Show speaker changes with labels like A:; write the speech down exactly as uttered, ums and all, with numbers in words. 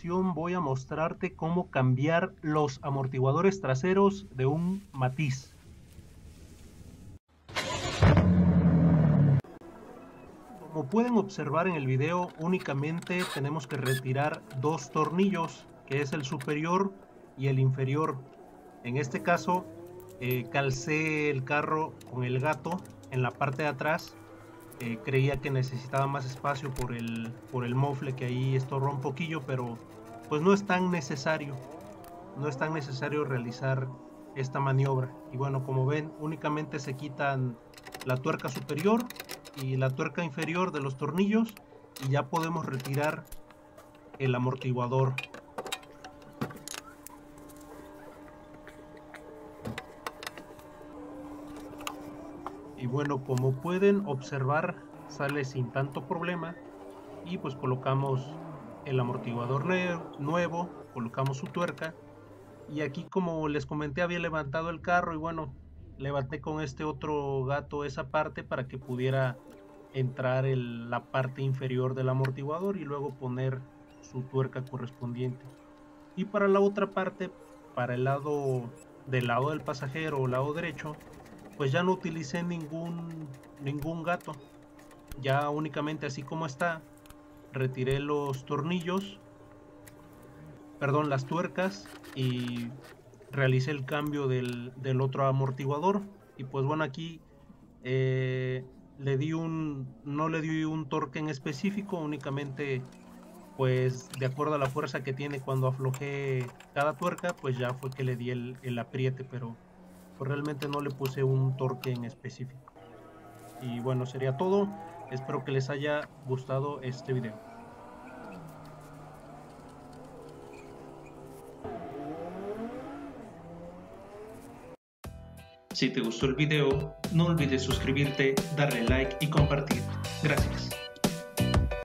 A: ocasión voy a mostrarte cómo cambiar los amortiguadores traseros de un Matiz. Como pueden observar en el video, únicamente tenemos que retirar dos tornillos, que es el superior y el inferior. En este caso, eh, calcé el carro con el gato en la parte de atrás. Eh, creía que necesitaba más espacio por el, por el mofle, que ahí estorba un poquillo, pero pues no es tan necesario. No es tan necesario realizar esta maniobra. Y bueno, como ven, únicamente se quitan la tuerca superior y la tuerca inferior de los tornillos y ya podemos retirar el amortiguador. Y bueno, como pueden observar, sale sin tanto problema. Y pues colocamos el amortiguador nuevo, colocamos su tuerca. Y aquí, como les comenté, había levantado el carro y bueno, levanté con este otro gato esa parte para que pudiera entrar el, la parte inferior del amortiguador y luego poner su tuerca correspondiente. Y para la otra parte, para el lado del lado del pasajero o lado derecho, pues ya no utilicé ningún ningún gato, ya únicamente así como está, retiré los tornillos, perdón, las tuercas, y realicé el cambio del, del otro amortiguador. Y pues bueno, aquí eh, le di un no le di un torque en específico, únicamente pues de acuerdo a la fuerza que tiene cuando aflojé cada tuerca, pues ya fue que le di el, el apriete, pero pues realmente no le puse un torque en específico. Y bueno, sería todo. Espero que les haya gustado este video. Si te gustó el video, no olvides suscribirte, darle like y compartir. Gracias.